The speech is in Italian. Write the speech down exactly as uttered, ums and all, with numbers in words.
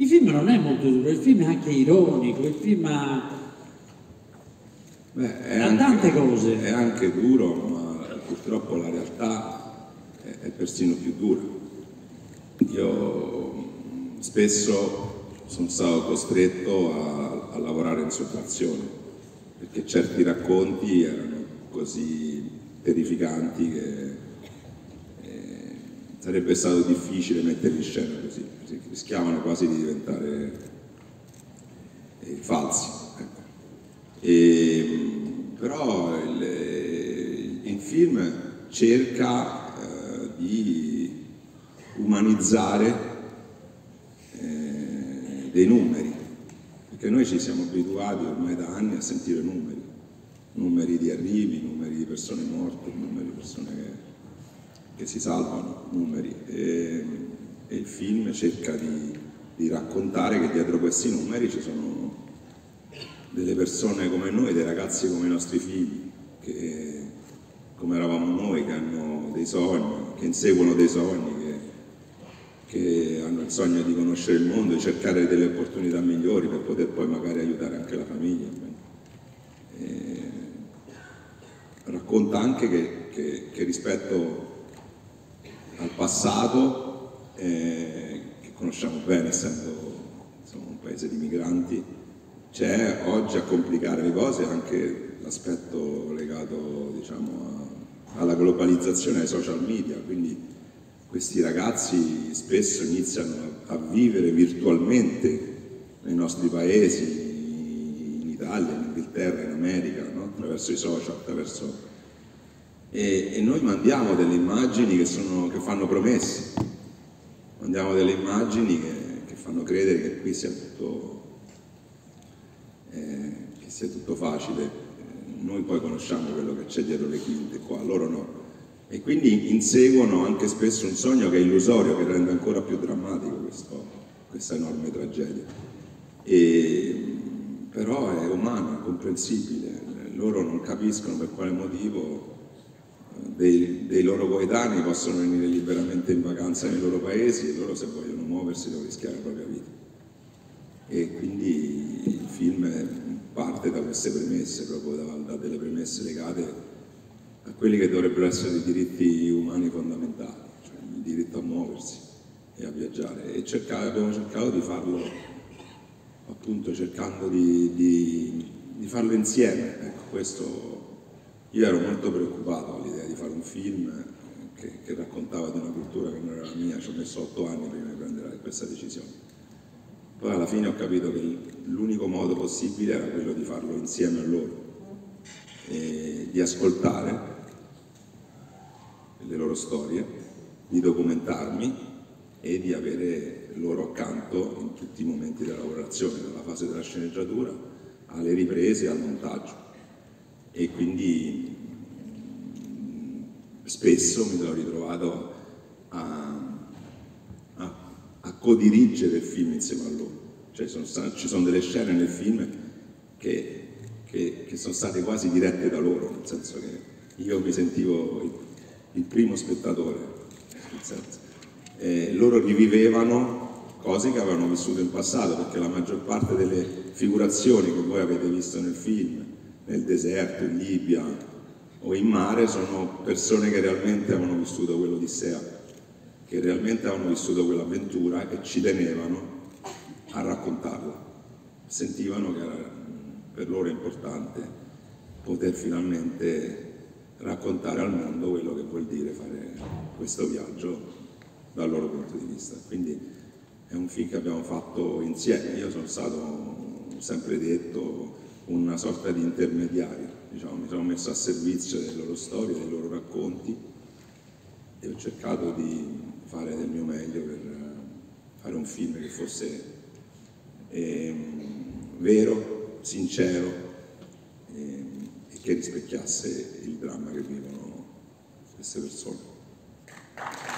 Il film non è molto duro, il film è anche ironico, il film ha, Beh, è ha anche, tante cose. È anche duro, ma purtroppo la realtà è, è persino più dura. Io spesso sono stato costretto a, a lavorare in sottrazione, perché certi racconti erano così terrificanti che eh, sarebbe stato difficile metterli in scena così, rischiavano quasi di diventare eh, falsi. Ecco. E, però il, il film cerca eh, di umanizzare eh, dei numeri, perché noi ci siamo abituati ormai da anni a sentire numeri, numeri di arrivi, numeri di persone morte, numeri di persone che, che si salvano, numeri. E, e il film cerca di, di raccontare che dietro questi numeri ci sono delle persone come noi, dei ragazzi come i nostri figli, che come eravamo noi, che hanno dei sogni, che inseguono dei sogni, che, che hanno il sogno di conoscere il mondo, di cercare delle opportunità migliori per poter poi magari aiutare anche la famiglia. E racconta anche che, che, che rispetto al passato, eh, che conosciamo bene essendo insomma, un paese di migranti, c'è oggi a complicare le cose anche l'aspetto legato, diciamo, a, alla globalizzazione ai social media, quindi questi ragazzi spesso iniziano a, a vivere virtualmente nei nostri paesi, in Italia, in Inghilterra, in America, no? Attraverso i social, attraverso... E, e noi mandiamo delle immagini che, sono, che fanno promesse, mandiamo delle immagini che, che fanno credere che qui sia tutto... Eh, che sia tutto facile, eh, noi poi conosciamo quello che c'è dietro le quinte qua, loro no, e quindi inseguono anche spesso un sogno che è illusorio, che rende ancora più drammatico questo, questa enorme tragedia, e, però è umano, è comprensibile, loro non capiscono per quale motivo dei, dei loro coetanei possono venire liberamente in vacanza nei loro paesi e loro se vogliono muoversi devono rischiare la propria vita. E quindi il film parte da queste premesse, proprio da, da delle premesse legate a quelli che dovrebbero essere i diritti umani fondamentali, cioè il diritto a muoversi e a viaggiare. E cercare, abbiamo cercato di farlo, appunto cercando di, di, di farlo insieme. Ecco, questo, io ero molto preoccupato all'idea di fare un film che, che raccontava di una cultura che non era la mia, ci ho messo otto anni prima di prendere questa decisione. Poi alla fine ho capito che l'unico modo possibile era quello di farlo insieme a loro, e di ascoltare le loro storie, di documentarmi e di avere loro accanto in tutti i momenti della lavorazione, dalla fase della sceneggiatura alle riprese e al montaggio. E quindi spesso mi sono ritrovato a a codirigere il film insieme a loro, cioè sono state, ci sono delle scene nel film che, che, che sono state quasi dirette da loro, nel senso che io mi sentivo il, il primo spettatore, nel senso. E loro rivivevano cose che avevano vissuto in passato, perché la maggior parte delle figurazioni che voi avete visto nel film, nel deserto, in Libia o in mare, sono persone che realmente avevano vissuto quell'Odissea, che realmente avevano vissuto quell'avventura e ci tenevano a raccontarla. Sentivano che era per loro importante poter finalmente raccontare al mondo quello che vuol dire fare questo viaggio dal loro punto di vista. Quindi è un film che abbiamo fatto insieme. Io sono stato, sempre detto, una sorta di intermediario, diciamo, mi sono messo a servizio delle loro storie, dei loro racconti e ho cercato di fare del mio meglio per fare un film che fosse eh, vero, sincero eh, e che rispecchiasse il dramma che vivono queste persone.